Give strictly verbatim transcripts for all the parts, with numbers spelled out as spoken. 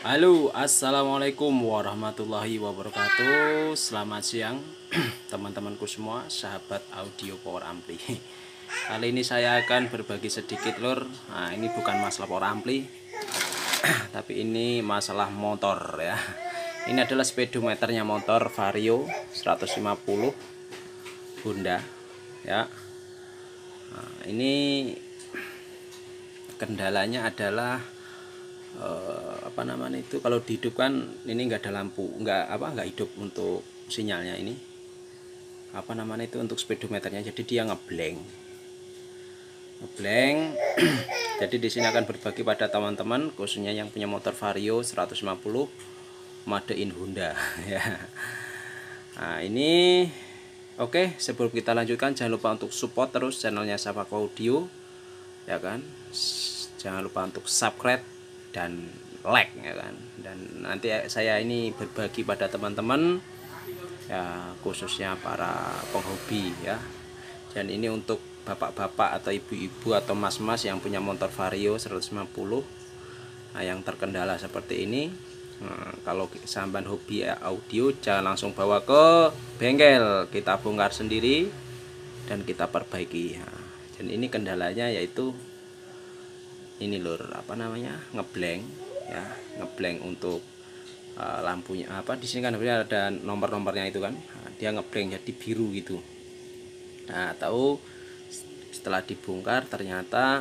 Halo, assalamualaikum warahmatullahi wabarakatuh. Selamat siang, teman-temanku semua, sahabat audio power ampli. Kali ini saya akan berbagi sedikit lur. Nah, ini bukan masalah power ampli, tapi ini masalah motor ya. Ini adalah speedometernya motor Vario seratus lima puluh Honda ya. Nah, ini kendalanya adalah eh, apa namanya itu, kalau dihidupkan ini nggak ada lampu, nggak apa nggak hidup untuk sinyalnya, ini apa namanya itu untuk speedometernya, jadi dia ngeblank ngeblank Jadi di sini akan berbagi pada teman-teman khususnya yang punya motor Vario seratus lima puluh made in Honda ya. Nah ini oke, sebelum kita lanjutkan jangan lupa untuk support terus channelnya Sapako Audio ya kan. Jangan lupa untuk subscribe dan like ya kan. Dan nanti saya ini berbagi pada teman-teman ya, khususnya para penghobi ya. Dan ini untuk bapak-bapak atau ibu-ibu atau mas-mas yang punya motor Vario seratus lima puluh, nah, yang terkendala seperti ini. Nah, kalau sampan hobi audio jangan langsung bawa ke bengkel, kita bongkar sendiri dan kita perbaiki. Nah, dan ini kendalanya yaitu ini lur, apa namanya, ngeblank ya, ngeblank untuk uh, lampunya apa di sini kan ada nomor-nomornya itu kan. Nah, dia ngeblank jadi biru gitu. Nah, tahu setelah dibongkar ternyata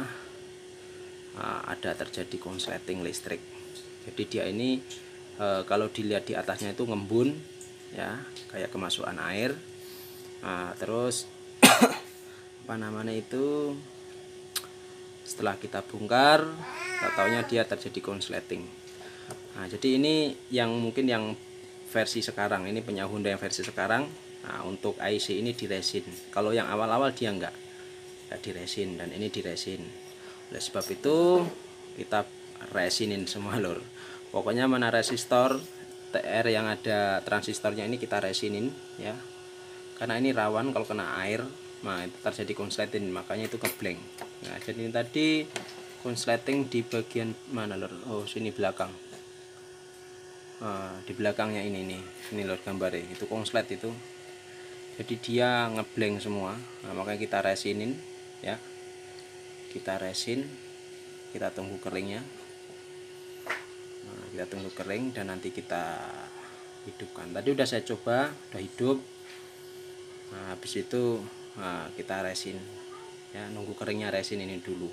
uh, ada terjadi konsleting listrik. Jadi dia ini uh, kalau dilihat di atasnya itu ngembun ya, kayak kemasukan air. Nah, terus apa namanya itu, setelah kita bongkar taunya dia terjadi konsleting. Nah, jadi ini yang mungkin yang versi sekarang, ini punya Honda yang versi sekarang. Nah, untuk I C ini diresin. Kalau yang awal-awal dia enggak ya, diresin, dan ini diresin. Oleh sebab itu kita resinin semua lur. Pokoknya mana resistor T R yang ada transistornya ini kita resinin ya. Karena ini rawan kalau kena air, nah itu terjadi konsleting, makanya itu ngeblank. Nah, jadi ini tadi konsleting di bagian mana lur? Oh, sini belakang. Nah, di belakangnya ini nih, ini lur gambarnya, itu konslet itu. Jadi dia ngeblank semua. Nah, makanya kita resinin ya. Kita resin, kita tunggu keringnya. Nah, kita tunggu kering dan nanti kita hidupkan. Tadi udah saya coba, udah hidup. Nah, habis itu nah, kita resin ya, nunggu keringnya resin ini dulu.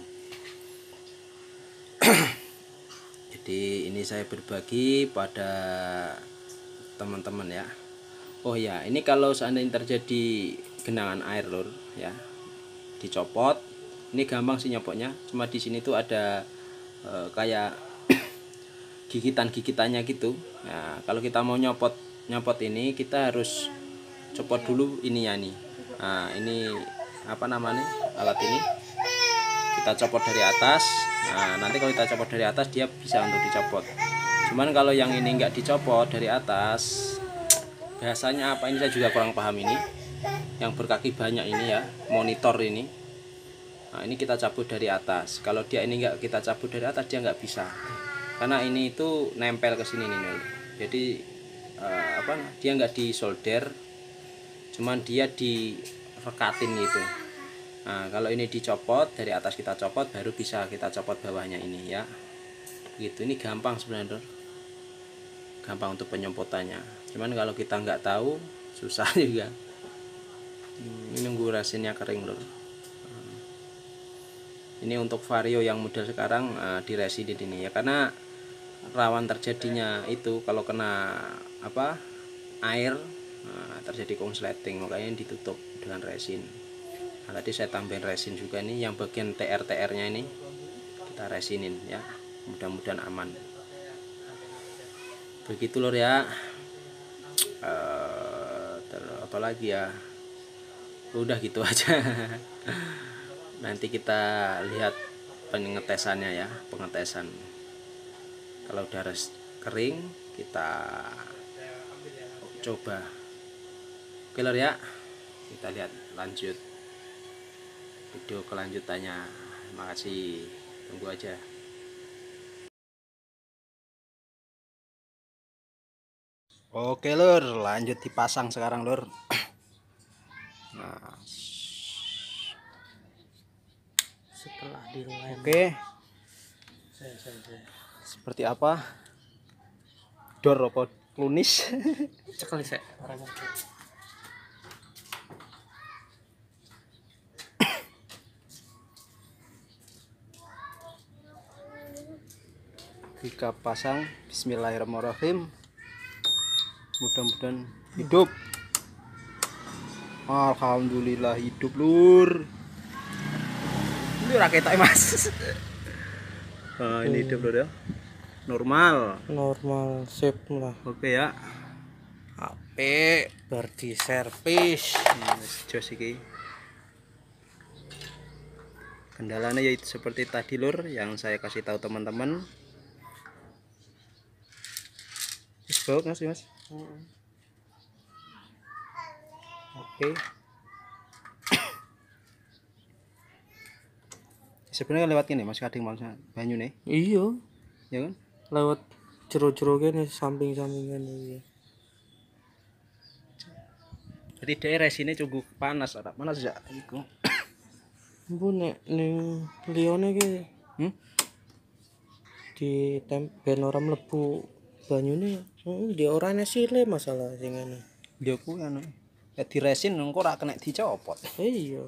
Jadi ini saya berbagi pada teman-teman ya. Oh ya, ini kalau seandainya terjadi genangan air lur ya, dicopot, ini gampang sih nyopotnya. Cuma di sini tuh ada e, kayak gigitan-gigitannya gitu. Nah, kalau kita mau nyopot nyopot ini kita harus copot dulu ininya nih. Nah, ini apa namanya, alat ini kita copot dari atas. Nah, nanti kalau kita copot dari atas dia bisa untuk dicopot. Cuman kalau yang ini nggak dicopot dari atas, biasanya apa, ini saya juga kurang paham ini. Yang berkaki banyak ini ya, monitor ini. Nah, ini kita cabut dari atas. Kalau dia ini nggak kita cabut dari atas dia nggak bisa. Karena ini itu nempel ke sini nih. Jadi eh, apa? Dia nggak disolder, cuman dia direkatin gitu. Nah, kalau ini dicopot dari atas, kita copot baru bisa kita copot bawahnya ini ya. Gitu, ini gampang sebenarnya. Gampang untuk penyopotannya. Cuman kalau kita nggak tahu susah juga. Ini nunggu resinnya kering lho. Ini untuk Vario yang model sekarang uh, diresinin ini ya, karena rawan terjadinya itu kalau kena apa air, nah, terjadi konsleting, makanya ditutup dengan resin. Nah, tadi saya tambahin resin juga nih, yang bagian T R T R nya ini kita resinin ya, mudah-mudahan aman. Begitu lor ya. Uh, apa lagi ya, udah gitu aja. Nanti kita lihat pengetesannya ya, pengetesan. Kalau udah res kering kita coba. Oke lor ya, kita lihat lanjut video kelanjutannya. Makasih, tunggu aja. Oke lur, lanjut dipasang sekarang lur. Nah, setelah dilem. oke. Saya, saya, saya. Seperti apa? Dor apa klunis? Cekali saya. Jika pasang, bismillahirrahmanirrahim. Mudah-mudahan hidup. Alhamdulillah hidup lur. Ini raketai mas. Nah, ini hidup lur ya. Normal. Normal sip lah. Oke ya. H P berdi servis. Jos iki. Kendalanya yaitu seperti tadi lur yang saya kasih tahu teman-teman. Bau nggak sih mas? Hmm. Oke. Sebenarnya lewat ini mas kadang maksudnya banyu nih. Iya. Ya kan? Lewat jero-jero kene samping-sampingan iki. Jadi daerah sini cukup panas, ada panas ya iku. Bu nek ning liyane ki Hmm? di tempen ora mlebu banyune, heeh, di orane sile masalah sing ngene. Dia ku anu. Ya diresin engko ora kena dicopot. Iya.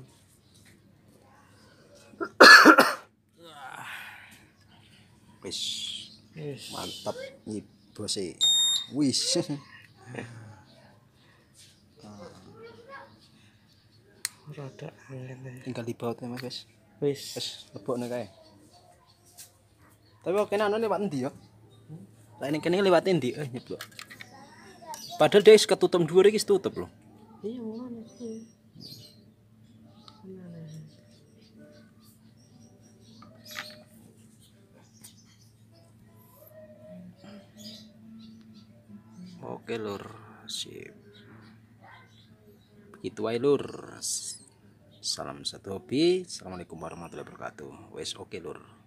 Wis. Wis. Mantap nih bos e. Wis. Rada angel. Tinggal di baut ya mas wis. Wis. Wis lebokne kae. Tapi oke anu lewat endi ya? Lah ini kene lewat endi? Eh nyeblok. Padahal dia ketutup dhuwur iki tutup loh. Iya ngono sih. Oke lur, sip. Begitu aja lur. Salam satu hobi. Assalamualaikum warahmatullahi wabarakatuh. Wes oke lur.